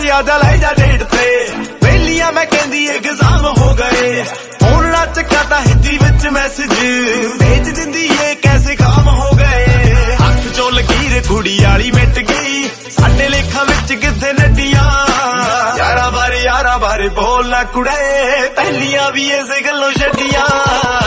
आजा लाई जा डेट ते वेलिया मैं कहंदी एग्जाम हो गए फोन ना चक्का हिंदी विच मैसेज भेज दिंदी ये कैसे काम हो गए हथ चो लकीर कुड़ी वाली मिट गई साडे लेखा विच किथे नड्डियां यारा बारे बोल ना कुड़े पहलियां भी इस गल्लों छड्डियां।